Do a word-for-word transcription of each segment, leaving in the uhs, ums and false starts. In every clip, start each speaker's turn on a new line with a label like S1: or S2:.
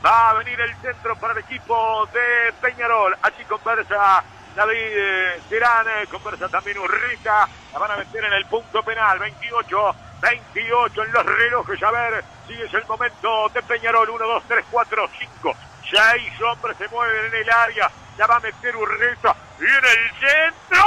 S1: Va a venir el centro para el equipo de Peñarol. Allí conversa David eh, Terán, eh, conversa también Urrica. La van a meter en el punto penal. veintiocho, veintiocho en los relojes. A ver si es el momento de Peñarol. uno, dos, tres, cuatro, cinco, seis hombres se mueven en el área. Ya va a meter Urrica. Viene el centro.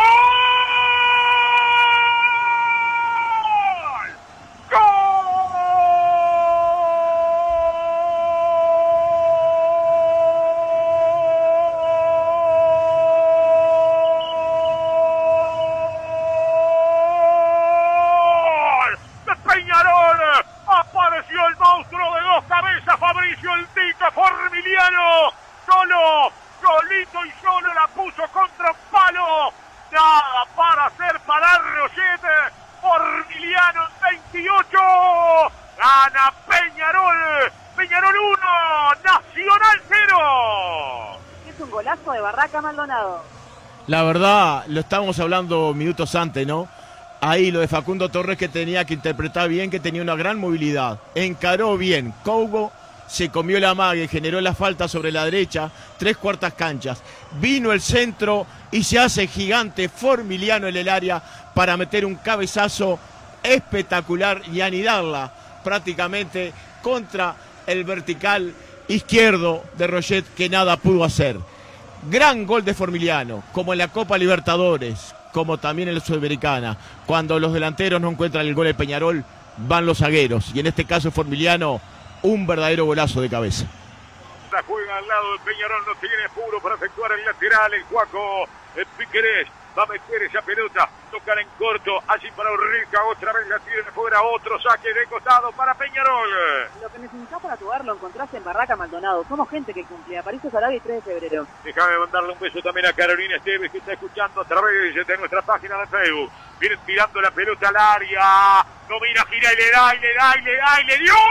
S1: Apareció el monstruo de dos cabezas, Fabricio el Tita Formiliano, solo, solito y solo la puso contra un palo, nada para hacer para Roget. Formiliano veintiocho, gana Peñarol, Peñarol uno, Nacional cero.
S2: Es un golazo de Barraca Maldonado.
S3: La verdad, lo estábamos hablando minutos antes, ¿no? Ahí lo de Facundo Torres, que tenía que interpretar bien, que tenía una gran movilidad. Encaró bien. Cougo se comió la mague, generó la falta sobre la derecha, tres cuartas canchas. Vino el centro y se hace gigante Formiliano en el área para meter un cabezazo espectacular y anidarla prácticamente contra el vertical izquierdo de Roget, que nada pudo hacer. Gran gol de Formiliano, como en la Copa Libertadores, como también en la Sudamericana. Cuando los delanteros no encuentran el gol de Peñarol, van los zagueros. Y en este caso Formiliano, un verdadero golazo de cabeza.
S1: La juega al lado de Peñarol, no tiene puro para efectuar el lateral. El Juaco el Piquerés va a meter esa pelota, tocar en corto, allí para Urrica, otra vez la tira de fuera, otro saque de costado para Peñarol.
S2: Lo que necesitas para jugar lo encontraste en Barraca Maldonado. Somos gente que cumple. Aparicio Sarabia y tres de febrero.
S1: Déjame mandarle un beso también a Carolina Esteves, que está escuchando a través de nuestra página de Facebook. Vienen tirando la pelota al área. Domina, gira y le da, y le da, y le da, y le dio.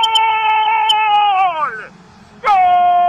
S1: ¡Gol! ¡Gol!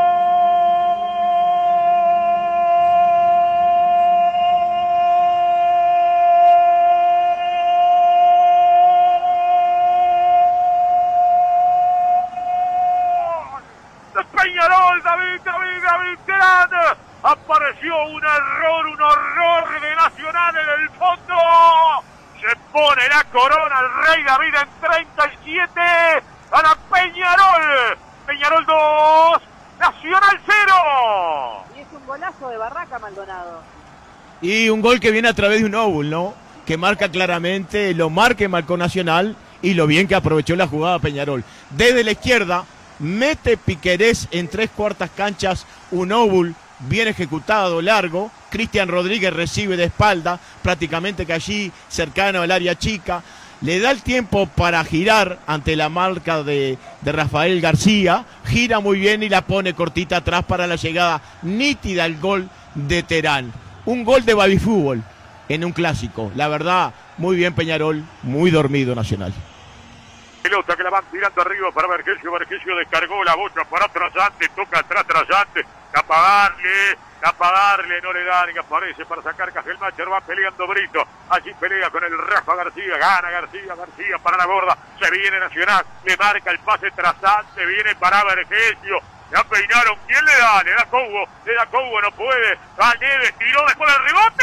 S1: Peñarol, David, David, David Terán. Apareció un error, un horror de Nacional en el fondo. Se pone la corona al Rey David en treinta y siete. Gana Peñarol. Peñarol dos, Nacional cero.
S2: Y es un golazo de Barraca Maldonado.
S3: Y un gol que viene a través de un óvul, ¿no? Que marca claramente lo mal que marcó Nacional y lo bien que aprovechó la jugada Peñarol. Desde la izquierda mete Piquerés en tres cuartas canchas un óvul bien ejecutado, largo. Cristian Rodríguez recibe de espalda, prácticamente que allí cercano al área chica. Le da el tiempo para girar ante la marca de, de Rafael García. Gira muy bien y la pone cortita atrás para la llegada nítida al gol de Terán. Un gol de baby fútbol en un clásico. La verdad, muy bien Peñarol, muy dormido Nacional.
S1: Pelota que la van tirando arriba para Vergesio. Vergesio descargó la bocha para Trasante, toca atrás Trasante, capa darle, capa darle, no le da, ni aparece para sacar Cajelmacher, va peleando Brito, allí pelea con el Rafa García, gana García, García para la gorda, se viene Nacional, le marca el pase Trasante, viene para Vergesio, ya peinaron, ¿quién le da? Le da Cougo, le da Cougo, no puede, va Neves, tiró después del rebote,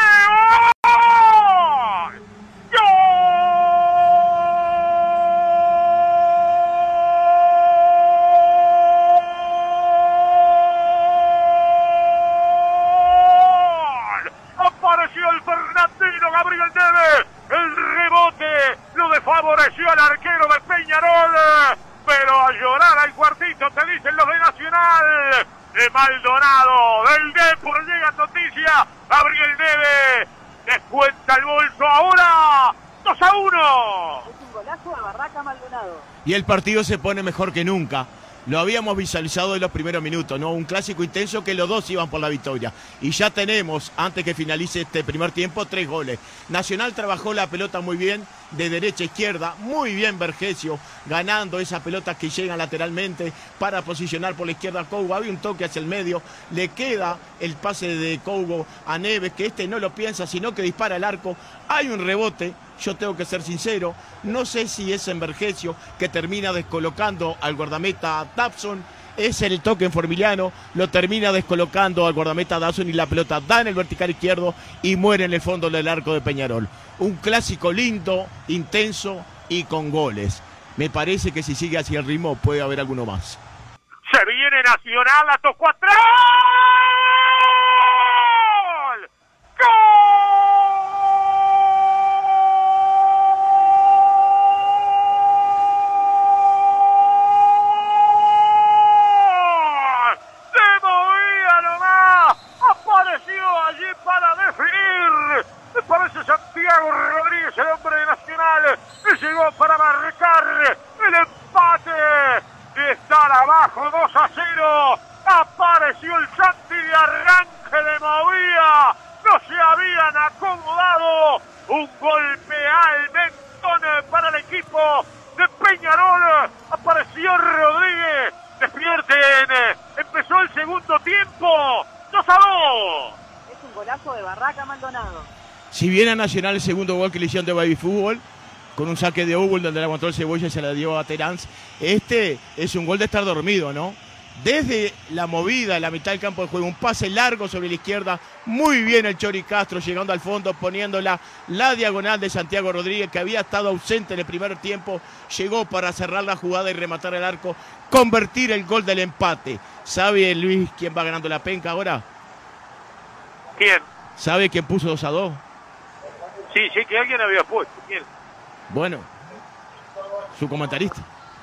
S1: ¡gol! ¡Gol! Apareció el Fernandino Gabriel Neves, el rebote lo desfavoreció al arquero de Peñarol, pero a llorar al cuartito te dicen los de Nacional, de Maldonado, del Depor llegan noticias, Gabriel Neves descuenta el bolso ahora, dos a uno.
S2: Es un golazo de Barraca Maldonado.
S3: Y el partido se pone mejor que nunca. Lo habíamos visualizado en los primeros minutos, ¿no? Un clásico intenso que los dos iban por la victoria. Y ya tenemos, antes que finalice este primer tiempo, tres goles. Nacional trabajó la pelota muy bien, de derecha a izquierda, muy bien Vergesio, ganando esas pelotas que llegan lateralmente para posicionar por la izquierda a Cougo. Había un toque hacia el medio, le queda el pase de Cougo a Neves, que este no lo piensa, sino que dispara al arco. Hay un rebote. Yo tengo que ser sincero, no sé si es en Vergesio que termina descolocando al guardameta Tapson es el toque en Formiliano, lo termina descolocando al guardameta Dawson y la pelota da en el vertical izquierdo y muere en el fondo del arco de Peñarol. Un clásico lindo, intenso y con goles. Me parece que si sigue así el ritmo puede haber alguno más.
S1: Se viene Nacional, la tocó atrás. ¡Gol! ¡Se movía nomás! Apareció allí para definir. Me parece Santiago Rodríguez, el hombre de Nacional, que llegó para marcar el empate. De estar abajo dos a cero, apareció el Santi de arranque de movía, no se habían acomodado, un golpe al mentón para el equipo de Peñarol, apareció Rodríguez, despierten, empezó el segundo tiempo, dos a dos.
S2: Es un golazo de Barraca Maldonado.
S3: Si bien a Nacional el segundo gol que le hicieron de Baby Fútbol, con un saque de Hugo donde le aguantó el Cebolla y se la dio a Terán. Este es un gol de estar dormido, ¿no? Desde la movida, la mitad del campo de juego, un pase largo sobre la izquierda, muy bien el Chori Castro llegando al fondo, poniéndola la diagonal de Santiago Rodríguez, que había estado ausente en el primer tiempo, llegó para cerrar la jugada y rematar el arco, convertir el gol del empate. ¿Sabe, Luis, quién va ganando la penca ahora?
S1: ¿Quién?
S3: ¿Sabe quién puso dos a dos?
S1: Sí, sí, que alguien había puesto. ¿Quién?
S3: Bueno, su comentarista.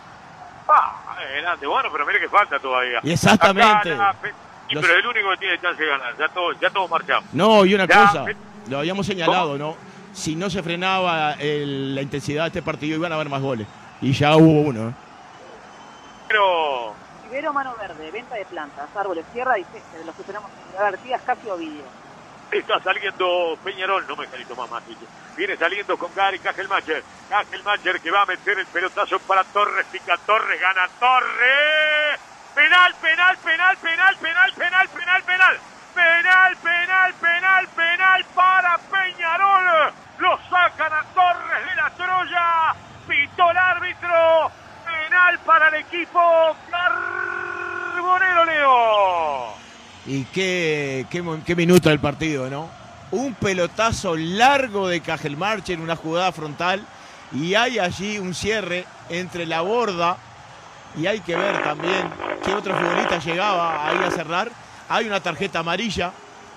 S1: Ah, adelante, bueno, pero mire que falta todavía.
S3: Y exactamente.
S1: Acá, la, y,
S3: Los...
S1: Pero el único que tiene chance de ganar, ya todos ya todo marchamos.
S3: No, y una
S1: ya,
S3: cosa,
S1: me...
S3: lo habíamos señalado,
S1: ¿Cómo?
S3: ¿no? Si no se frenaba el, la intensidad de este partido, iban a haber más goles. Y ya hubo uno, ¿eh?
S1: Pero...
S2: Ibero Mano Verde, venta de plantas, árboles, tierra y césped, de los que tenemos en Artigas, casi Ovidio.
S1: Está saliendo Peñarol, no me salito más Matilla. Viene saliendo con Gary Cajelmacher. Cajelmacher que va a meter el pelotazo para Torres. Pica Torres, gana Torres. Penal, penal, penal, penal, penal, penal, penal, penal. Penal, penal, penal, penal para Peñarol. Lo sacan a Torres de la Troya. Pitó el árbitro. Penal para el equipo Carbonero, Leo.
S3: Y qué, qué, qué minuto del partido, ¿no? Un pelotazo largo de Cajelmacher en una jugada frontal y hay allí un cierre entre la borda y hay que ver también qué otro futbolista llegaba ahí a cerrar. Hay una tarjeta amarilla,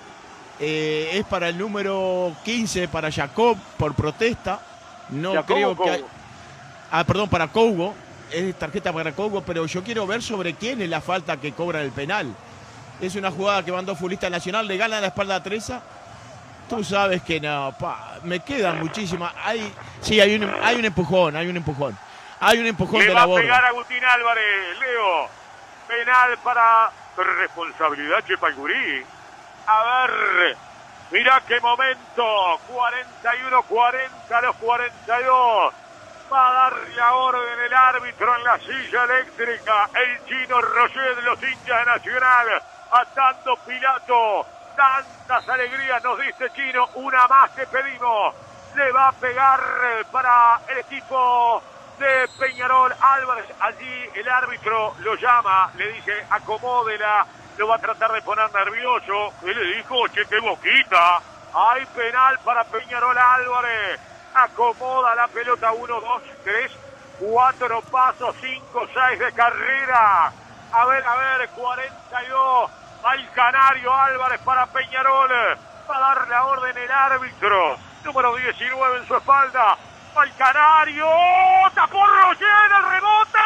S3: eh, es para el número quince, para Jacob, por protesta. No
S1: Jacobo,
S3: creo que hay...
S1: Cougo.
S3: Ah, perdón, para Cougo, es tarjeta para Cougo, pero yo quiero ver sobre quién es la falta que cobra el penal. Es una jugada que van dos futbolistas Nacional, le gana la espalda a Treza. Tú sabes que no, pa, me quedan muchísimas. Hay, sí, hay un, hay un empujón, hay un empujón. Hay un empujón
S1: Le
S3: de
S1: va
S3: la
S1: a
S3: borda.
S1: pegar a Agustín Álvarez, Leo. Penal para responsabilidad Chepalgurí. A ver, mira qué momento. cuarenta y uno cuarenta a los cuarenta y dos. Va a dar la orden el árbitro en la silla eléctrica. El chino Roger de los hinchas de Nacional. Atando Pilato. Tantas alegrías nos dice Chino. Una más que pedimos. Le va a pegar para el equipo de Peñarol. Álvarez, allí el árbitro lo llama. Le dice acomódela. Lo va a tratar de poner nervioso. ¿Qué le dijo? Che, qué boquita. Hay penal para Peñarol. Álvarez acomoda la pelota. Uno, dos, tres, cuatro pasos. Cinco, seis de carrera. A ver, a ver, cuarenta y dos. Va el canario Álvarez para Peñarol. Va a dar la orden el árbitro. Número diecinueve en su espalda. Va el canario. Tapó Roger, el rebote.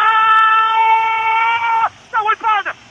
S1: ¡Nahuel Pan!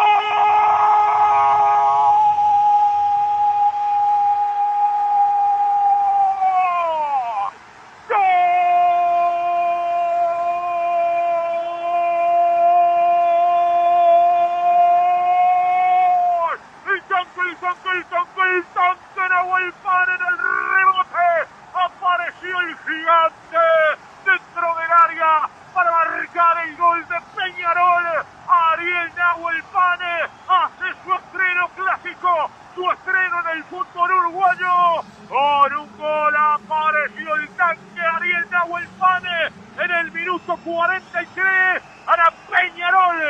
S1: Apareció el gigante dentro del área para marcar el gol de Peñarol. Ariel Nahuel Pane hace su estreno clásico, su estreno en el fútbol uruguayo. Con un gol apareció el tanque Ariel Nahuel Pane en el minuto cuarenta y tres. Para Peñarol,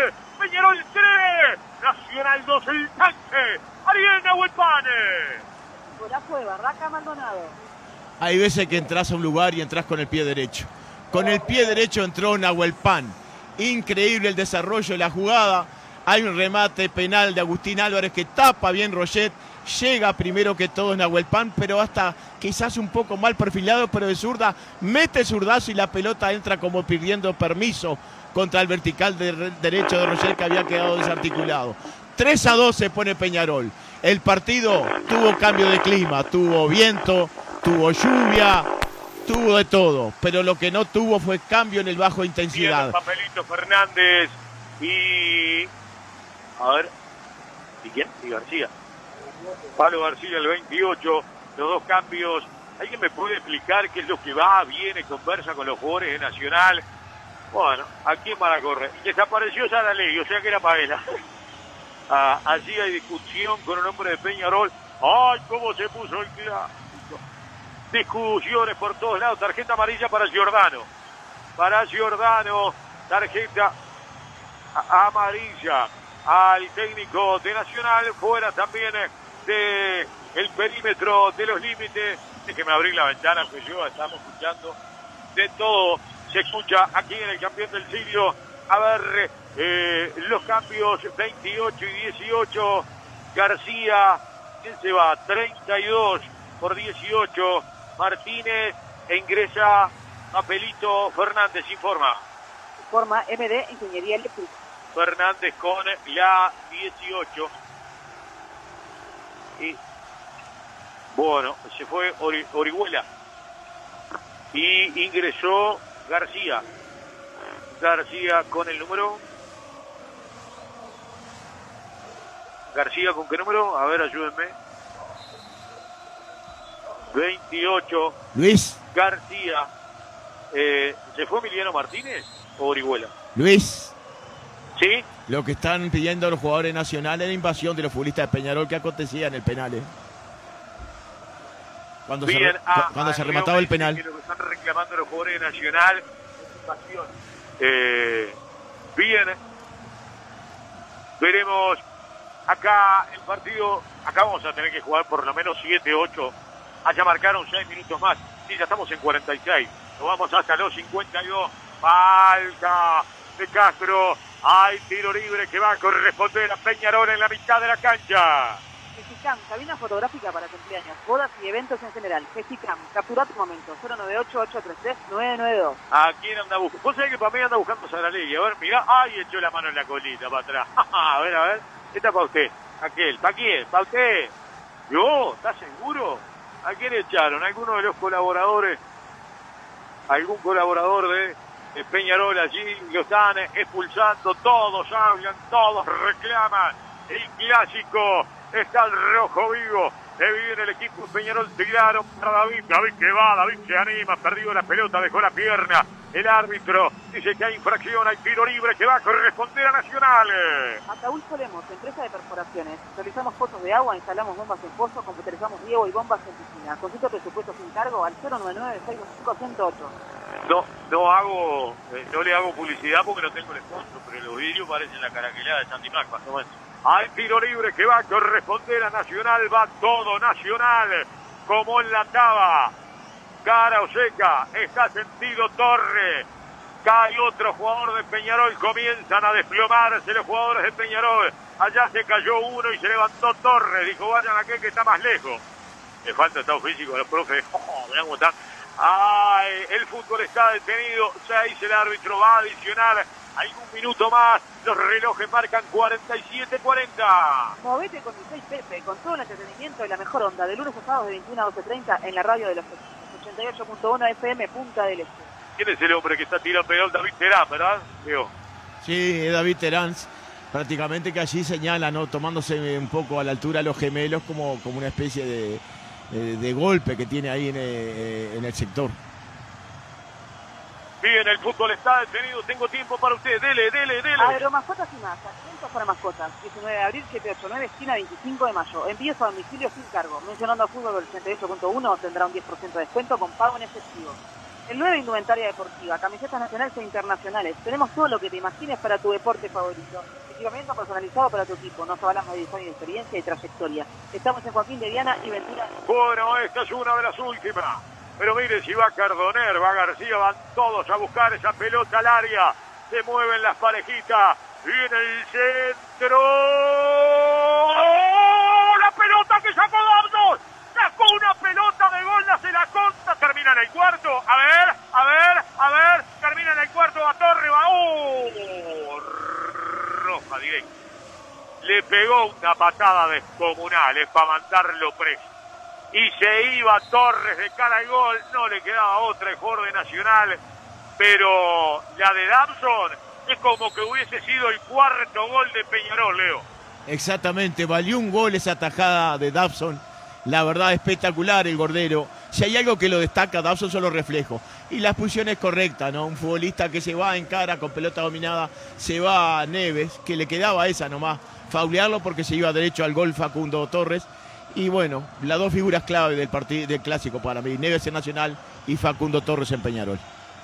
S1: Peñarol tres, Nacional dos, el tanque, Ariel Nahuelpane.
S2: Golazo de Barraca Maldonado.
S3: Hay veces que entras a un lugar y entras con el pie derecho. Con el pie derecho entró Nahuelpane. Increíble el desarrollo de la jugada. Hay un remate penal de Agustín Álvarez que tapa bien Roget. Llega primero que todo Nahuelpane, pero hasta quizás un poco mal perfilado, pero de zurda mete el zurdazo y la pelota entra como pidiendo permiso contra el vertical de derecho de Roget que había quedado desarticulado. tres a dos se pone Peñarol. El partido tuvo cambio de clima, tuvo viento, tuvo lluvia, tuvo de todo, pero lo que no tuvo fue cambio en el bajo intensidad.
S1: Bien, Papelito Fernández y... A ver, ¿y quién? Y García. Pablo García, el veintiocho, los dos cambios. ¿Alguien me puede explicar qué es lo que va, viene, conversa con los jugadores de Nacional? Bueno, ¿a quién van a correr? Desapareció Saralegui, o sea que era Paela. Ah, allí hay discusión con un hombre de Peñarol. ¡Ay, cómo se puso el clásico! Discusiones por todos lados. Tarjeta amarilla para Giordano. Para Giordano, tarjeta amarilla al técnico de Nacional. Fuera también de el perímetro de los límites. Déjeme abrir la ventana, que yo estamos escuchando de todo. Se escucha aquí en el campeón del siglo. A ver, eh, los cambios veintiocho y dieciocho. García, ¿quién se va? treinta y dos por dieciocho. Martínez e ingresa Papelito Fernández, informa.
S2: Informa M D Ingeniería Eléctrica.
S1: Fernández con la dieciocho. Y bueno, se fue Ori, Orihuela. Y ingresó García. García con el número. García con qué número? A ver, ayúdenme. veintiocho.
S3: Luis.
S1: García. Eh, ¿Se fue Emiliano Martínez o Orihuela?
S3: Luis.
S1: ¿Sí?
S3: Lo que están pidiendo los jugadores nacionales es la invasión de los futbolistas de Peñarol que acontecía en el penal. ¿eh? Cuando,
S1: Bien,
S3: se,
S1: ah,
S3: cuando
S1: ah,
S3: se remataba el penal.
S1: Que lo que están reclamando los jugadores de Nacional es invasión. Eh, bien. Veremos acá el partido. Acá vamos a tener que jugar por lo menos siete, ocho. Allá marcaron seis minutos más. Sí, ya estamos en cuarenta y seis. Nos vamos hasta los cincuenta y dos. Falta de Castro. Hay tiro libre que va a corresponder a Peñarol en la mitad de la cancha.
S2: Gesicam, cabina fotográfica para cumpleaños, bodas y eventos en general. Gesicam, captura tu momento. cero nueve ocho, ocho tres tres, nueve nueve dos.
S1: ¿A quién anda buscando? Vos sabés que para mí anda buscando Saralegui. A ver, mirá. ¡Ay! Echó la mano en la colita para atrás. A ver, a ver. Esta para usted. Aquel. ¿Para quién? ¿Para usted? ¿Yo? ¿Estás seguro? ¿A quién echaron? ¿Alguno de los colaboradores? ¿Algún colaborador de, de Peñarol allí? Lo están expulsando. Todos hablan, todos reclaman. El clásico. Está el rojo vivo. Le viene el equipo de Peñarol. Tiraron para David. David que va. David se anima. Perdió la pelota. Dejó la pierna. El árbitro dice que hay infracción. Hay tiro libre que va a corresponder a Nacional.
S2: Ataúd Solemos, empresa de perforaciones. Realizamos pozos de agua, instalamos bombas en pozo, computarizamos riego y bombas en piscina. Consulta presupuesto sin cargo al cero nueve nueve, seis cinco cero ocho.
S1: No, no hago, eh, no le hago publicidad porque no tengo el sponsor, pero los vidrios parecen la caraquelada de Santi Mac, más o menos. Hay tiro libre que va a corresponder a Nacional. Va todo Nacional como en la taba. Cara o seca, está sentido Torre. Cae otro jugador de Peñarol. Comienzan a desplomarse los jugadores de Peñarol. Allá se cayó uno y se levantó Torre. Dijo, vayan a aquel que está más lejos. Le falta estado físico a los profes. Oh, mirá cómo está. Ay, el fútbol está detenido. Seis, el árbitro va a adicionar algún minuto más. Los relojes marcan cuarenta y siete cuarenta.
S2: Movete con dieciséis Pepe, con todo el entretenimiento y la mejor onda. De lunes a sábado de veintiuna a doce treinta en la radio de los ochenta y ocho punto uno F M Punta del Este.
S1: ¿Quién es el hombre que está tirando peor? David Terán, ¿verdad? Leo.
S3: Sí, es David Terán. Prácticamente que allí señala, ¿no? Tomándose un poco a la altura a los gemelos como, como una especie de, de, de golpe que tiene ahí en el, en el sector.
S1: Bien, el fútbol está detenido. Tengo tiempo para usted. Dele, dele, dele.
S2: Agromascotas y más. Alimentos para mascotas. diecinueve de abril, setecientos ochenta y nueve, esquina veinticinco de mayo. Envíos a domicilio sin cargo. Mencionando a Fútbol ochenta y ocho punto uno tendrá un diez por ciento de descuento con pago en efectivo. El nueve Indumentaria Deportiva. Camisetas nacionales e internacionales. Tenemos todo lo que te imagines para tu deporte favorito. equipamiento personalizado para tu equipo. Nos hablamos de diseño, de experiencia y trayectoria. Estamos en Joaquín de Viana y Ventura.
S1: Bueno, esta es una de las últimas. Pero mire, si va Cardoner, va García, van todos a buscar esa pelota al área. Se mueven las parejitas. Viene el centro. ¡Oh! La pelota que sacó Dabson. Sacó una pelota de gol, la se la conta. Termina en el cuarto. A ver, a ver, a ver. Termina en el cuarto. Va Torre, va. ¡Oh! Roja directa. Le pegó una patada descomunal. Es para mandarlo preso. Y se iba Torres de cara al gol. No le quedaba otra el jugador de Nacional. Pero la de Dabson es como que hubiese sido el cuarto gol de Peñarol, Leo.
S3: Exactamente, valió un gol esa tajada de Dabson. La verdad, espectacular el gordero. Si hay algo que lo destaca, Dabson son los reflejos. Y la expulsión es correcta, ¿no? Un futbolista que se va en cara con pelota dominada, se va a Neves, que le quedaba esa nomás, faulearlo porque se iba derecho al gol Facundo Torres. Y bueno, las dos figuras clave del partido del clásico para mí, Neves en Nacional y Facundo Torres en Peñarol.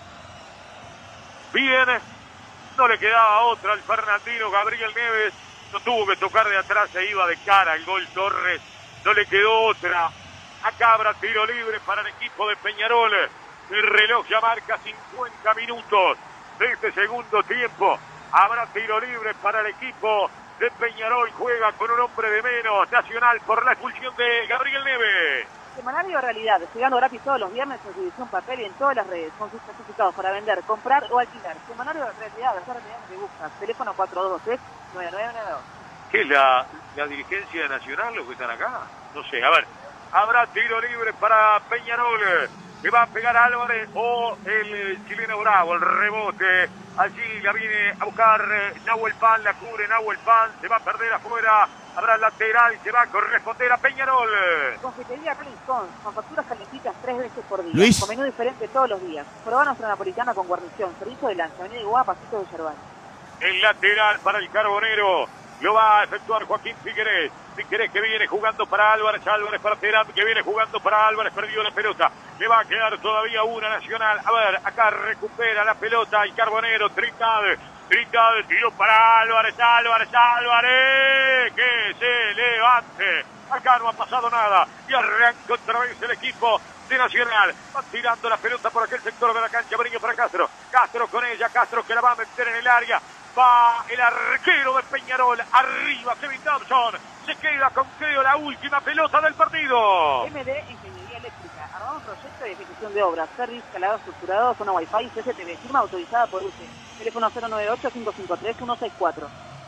S1: Bien, no le quedaba otra al fernandino Gabriel Neves, no tuvo que tocar de atrás, se iba de cara al gol Torres, no le quedó otra. Acá habrá tiro libre para el equipo de Peñarol. El reloj ya marca cincuenta minutos de este segundo tiempo. Habrá tiro libre para el equipo de Peñarol. Juega con un hombre de menos. Nacional por la expulsión de Gabriel Neves.
S2: Semanario Realidad, llegando gratis todos los viernes en su edición papel y en todas las redes, con sus certificados para vender, comprar o alquilar. Semanario Realidad, esa realidad que buscas. Teléfono cuatro dos dos tres, nueve nueve nueve dos.
S1: ¿Qué es la, la dirigencia nacional los que están acá? No sé, a ver. Habrá tiro libre para Peñarol. Le va a pegar Álvarez o el chileno Bravo, el rebote. Allí la viene a buscar eh, Nahuel Pan, la cubre Nahuel Pan, se va a perder afuera. Habrá lateral, se va a corresponder a Peñarol.
S2: Confitería Clinton, con facturas calentitas tres veces por día.
S3: Luis.
S2: Con menú diferente todos los días. Probá nuestra napolitana con guarnición, servicio de lanza, avenida Iguá, Pasito de Yerbal.
S1: El lateral para el Carbonero. Lo va a efectuar Joaquín Figueres. Figueres que viene jugando para Álvarez. Álvarez para Terán, que viene jugando para Álvarez. Perdió la pelota. Le va a quedar todavía una Nacional. A ver, acá recupera la pelota el Carbonero. Trindade. Trindade, tiro para Álvarez. Álvarez, Álvarez. Que se levante. Acá no ha pasado nada. Y arranca otra vez el equipo de Nacional. Va tirando la pelota por aquel sector de la cancha. Brinca para Castro. Castro con ella. Castro que la va a meter en el área. Va el arquero de Peñarol, arriba Kevin Dabson, se queda con creo la última pelota del partido.
S2: M D Ingeniería Eléctrica, armamos proyecto de ejecución de obras, service, calado estructurado, zona Wi-Fi, C C T V, firma autorizada por U C E, teléfono cero nueve ocho cinco cinco tres uno seis cuatro.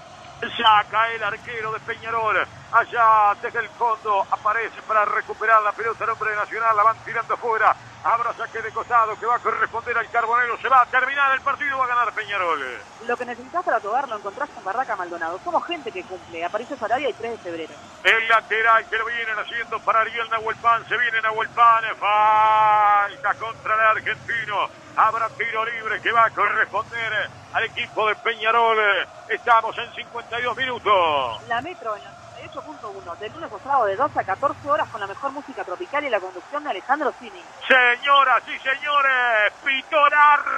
S1: Saca el arquero de Peñarol, allá desde el fondo aparece para recuperar la pelota el hombre de Nacional, la van tirando afuera, habrá saque de costado que va a corresponder al Carbonero, se va a terminar el partido, va a ganar Peñarol.
S2: Lo que necesitas para tu hogar lo encontrás en Barraca Maldonado, somos gente que cumple, aparece Sarabia y tres de febrero.
S1: El lateral que lo vienen haciendo para Ariel Nahuel Pan, se viene Nahuel Pan, falta contra el argentino, habrá tiro libre que va a corresponder al equipo de Peñarol, estamos en cincuenta y dos minutos.
S2: La Metro en la noventa y ocho punto uno, de lunes a sábado de doce a catorce horas con la mejor música tropical y la conducción de Alejandro Cini.
S1: Señoras y señores, pitó el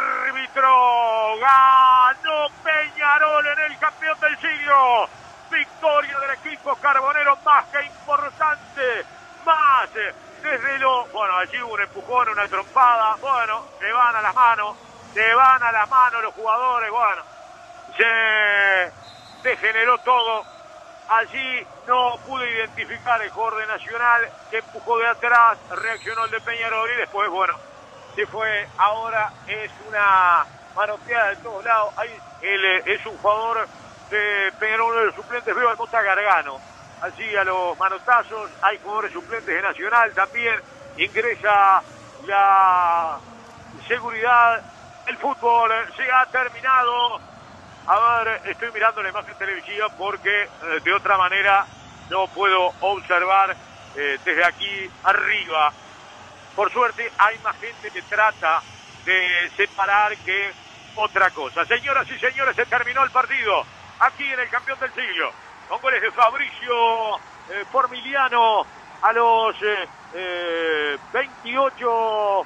S1: árbitro, ganó Peñarol en el campeón del siglo, victoria del equipo Carbonero más que importante, más desde lo, bueno, allí hubo un empujón, una trompada, bueno, se van a las manos, se van a las manos los jugadores, bueno, se degeneró todo, allí no pudo identificar el jugador de Nacional que empujó de atrás, reaccionó el de Peñarol y después, bueno, se fue, ahora es una manoteada de todos lados, ahí él es un jugador de Peñarol, uno de los suplentes, veo al Mota Gargano, allí a los manotazos, hay jugadores suplentes de Nacional también, ingresa la seguridad, el fútbol se ha terminado. A ver, estoy mirando la imagen televisiva porque eh, de otra manera no puedo observar eh, desde aquí arriba. Por suerte hay más gente que trata de separar que otra cosa. Señoras y señores, se terminó el partido aquí en el campeón del siglo. Con goles de Fabricio eh, Formiliano a los eh, eh, veintiocho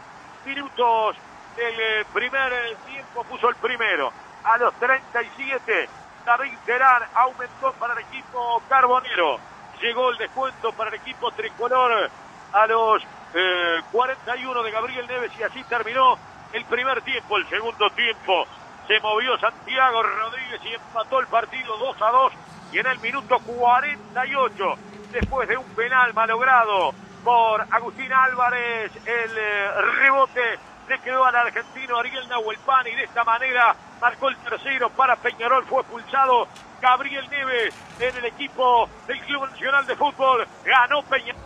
S1: minutos del primer tiempo, puso el primero. A los treinta y siete David Terán aumentó para el equipo carbonero. Llegó el descuento para el equipo tricolor a los eh, cuarenta y uno de Gabriel Neves y así terminó el primer tiempo. El segundo tiempo se movió Santiago Rodríguez y empató el partido dos a dos. Y en el minuto cuarenta y ocho, después de un penal malogrado por Agustín Álvarez, el eh, rebote le quedó al argentino Ariel Nahuelpan y de esta manera marcó el tercero para Peñarol. Fue expulsado Gabriel Neves en el equipo del Club Nacional de Fútbol. Ganó Peñarol.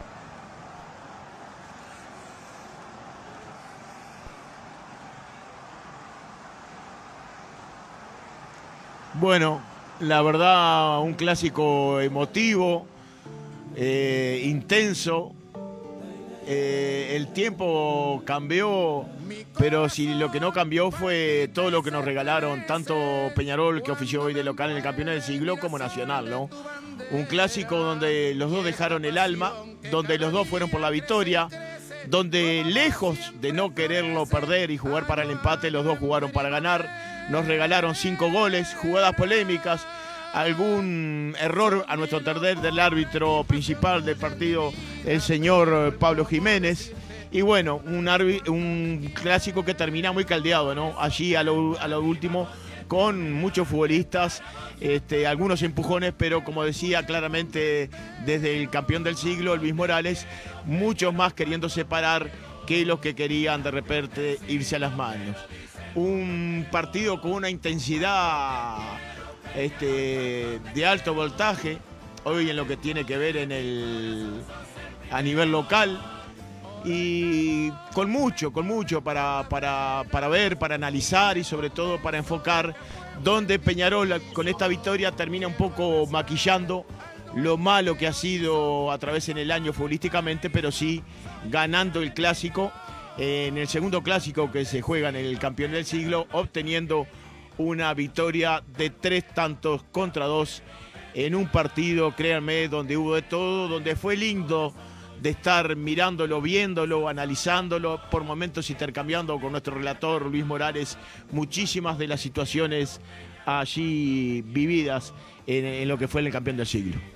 S3: Bueno, la verdad, un clásico emotivo, eh, intenso. Eh, el tiempo cambió, pero si lo que no cambió fue todo lo que nos regalaron, tanto Peñarol, que ofició hoy de local en el Campeonato del Siglo, como Nacional, ¿no? Un clásico donde los dos dejaron el alma, donde los dos fueron por la victoria, donde lejos de no quererlo perder y jugar para el empate, los dos jugaron para ganar. Nos regalaron cinco goles, jugadas polémicas, algún error a nuestro entender del árbitro principal del partido, el señor Pablo Jiménez. Y bueno, un, un clásico que termina muy caldeado, ¿no? Allí a lo, a lo último, con muchos futbolistas, este, algunos empujones, pero como decía claramente desde el campeón del siglo, Luis Morales, muchos más queriendo separar que los que querían de repente irse a las manos. Un partido con una intensidad este, de alto voltaje, hoy en lo que tiene que ver en el, a nivel local, y con mucho, con mucho para, para, para ver, para analizar y sobre todo para enfocar, donde Peñarol con esta victoria termina un poco maquillando lo malo que ha sido a través en el año futbolísticamente, pero sí ganando el clásico, en el segundo clásico que se juega en el campeón del siglo, obteniendo una victoria de tres tantos contra dos en un partido, créanme, donde hubo de todo, donde fue lindo de estar mirándolo, viéndolo, analizándolo, por momentos intercambiando con nuestro relator Luis Morales muchísimas de las situaciones allí vividas en, en lo que fue el campeón del siglo.